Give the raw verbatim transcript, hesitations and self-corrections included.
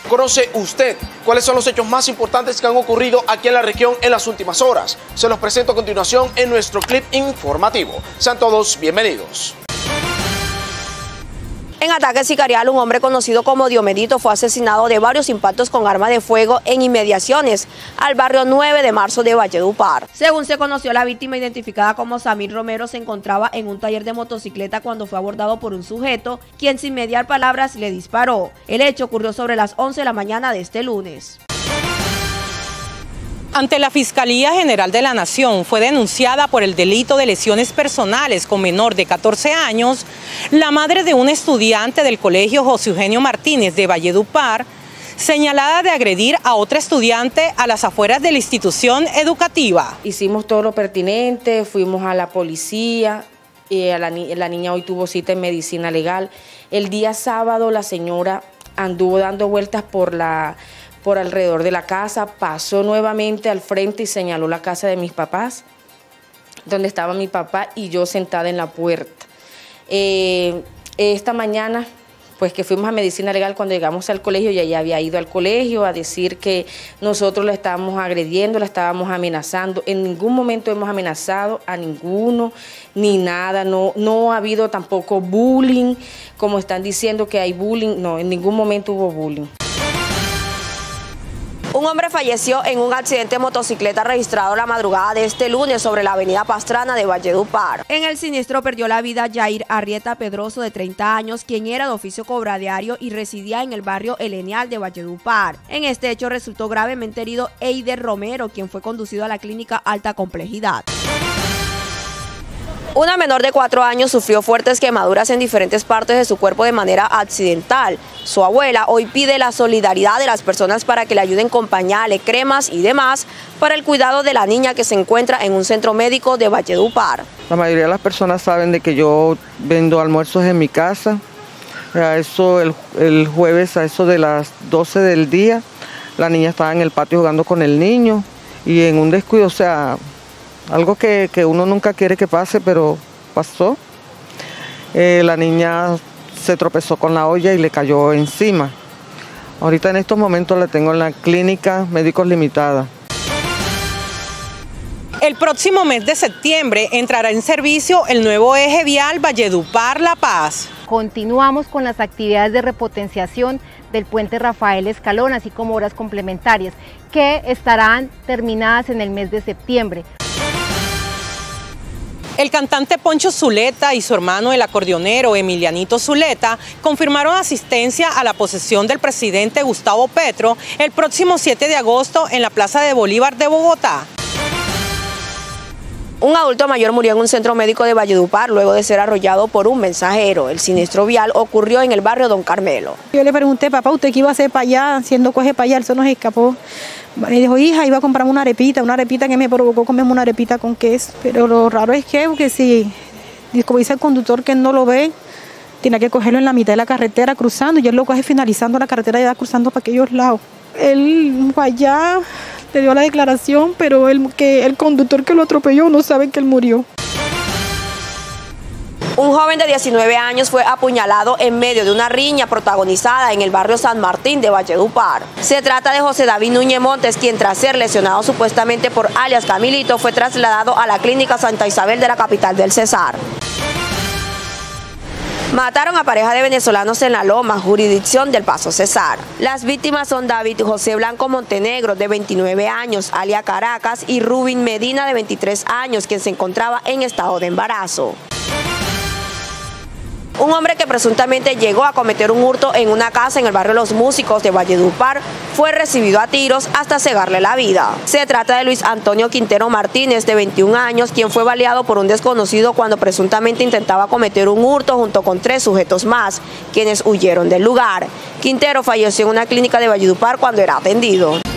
¿Conoce usted cuáles son los hechos más importantes que han ocurrido aquí en la región en las últimas horas? Se los presento a continuación en nuestro clip informativo. Sean todos bienvenidos. En ataque sicarial, un hombre conocido como Diomedito fue asesinado de varios impactos con arma de fuego en inmediaciones al barrio nueve de marzo de Valledupar. Según se conoció, la víctima, identificada como Samir Romero, se encontraba en un taller de motocicleta cuando fue abordado por un sujeto, quien sin mediar palabras le disparó. El hecho ocurrió sobre las once de la mañana de este lunes. Ante la Fiscalía General de la Nación fue denunciada por el delito de lesiones personales con menor de catorce años, la madre de un estudiante del Colegio José Eugenio Martínez de Valledupar, señalada de agredir a otra estudiante a las afueras de la institución educativa. Hicimos todo lo pertinente, fuimos a la policía, y a la, ni la niña hoy tuvo cita en medicina legal. El día sábado la señora anduvo dando vueltas por la... por alrededor de la casa, pasó nuevamente al frente y señaló la casa de mis papás, donde estaba mi papá y yo sentada en la puerta. Eh, esta mañana, pues que fuimos a medicina legal, cuando llegamos al colegio, ya ella había ido al colegio a decir que nosotros la estábamos agrediendo, la estábamos amenazando. En ningún momento hemos amenazado a ninguno, ni nada, no, no ha habido tampoco bullying, como están diciendo que hay bullying, no, en ningún momento hubo bullying. Un hombre falleció en un accidente de motocicleta registrado la madrugada de este lunes sobre la avenida Pastrana de Valledupar. En el siniestro perdió la vida Jair Arrieta Pedroso, de treinta años, quien era de oficio cobradiario y residía en el barrio El Eneal de Valledupar. En este hecho resultó gravemente herido Eider Romero, quien fue conducido a la clínica Alta Complejidad. Una menor de cuatro años sufrió fuertes quemaduras en diferentes partes de su cuerpo de manera accidental. Su abuela hoy pide la solidaridad de las personas para que le ayuden con pañales, cremas y demás para el cuidado de la niña que se encuentra en un centro médico de Valledupar. La mayoría de las personas saben de que yo vendo almuerzos en mi casa. A eso el, el jueves a eso de las doce del día, la niña estaba en el patio jugando con el niño y en un descuido, o sea, algo que, que uno nunca quiere que pase, pero pasó. Eh, la niña se tropezó con la olla y le cayó encima. Ahorita en estos momentos la tengo en la clínica Médicos Limitada. El próximo mes de septiembre entrará en servicio el nuevo eje vial Valledupar-La Paz. Continuamos con las actividades de repotenciación del puente Rafael Escalón, así como obras complementarias, que estarán terminadas en el mes de septiembre. El cantante Poncho Zuleta y su hermano el acordeonero Emilianito Zuleta confirmaron asistencia a la posesión del presidente Gustavo Petro el próximo siete de agosto en la Plaza de Bolívar de Bogotá. Un adulto mayor murió en un centro médico de Valledupar luego de ser arrollado por un mensajero. El siniestro vial ocurrió en el barrio Don Carmelo. Yo le pregunté, papá, ¿usted qué iba a hacer para allá? Haciendo coge para allá, él se nos escapó. Me dijo, hija, iba a comprarme una arepita, una arepita que me provocó comerme una arepita con queso. Pero lo raro es que, que si, como dice el conductor que no lo ve, tiene que cogerlo en la mitad de la carretera cruzando, y él lo coge finalizando la carretera y va cruzando para aquellos lados. Él fue allá, le dio la declaración, pero el, que el conductor que lo atropelló no sabe que él murió. Un joven de diecinueve años fue apuñalado en medio de una riña protagonizada en el barrio San Martín de Valledupar. Se trata de José David Núñez Montes, quien tras ser lesionado supuestamente por alias Camilito fue trasladado a la clínica Santa Isabel de la capital del Cesar. Mataron a pareja de venezolanos en La Loma, jurisdicción del Paso Cesar. Las víctimas son David José Blanco Montenegro, de veintinueve años, alias Caracas, y Rubin Medina, de veintitrés años, quien se encontraba en estado de embarazo. Un hombre que presuntamente llegó a cometer un hurto en una casa en el barrio Los Músicos de Valledupar fue recibido a tiros hasta cegarle la vida. Se trata de Luis Antonio Quintero Martínez, de veintiún años, quien fue baleado por un desconocido cuando presuntamente intentaba cometer un hurto junto con tres sujetos más, quienes huyeron del lugar. Quintero falleció en una clínica de Valledupar cuando era atendido.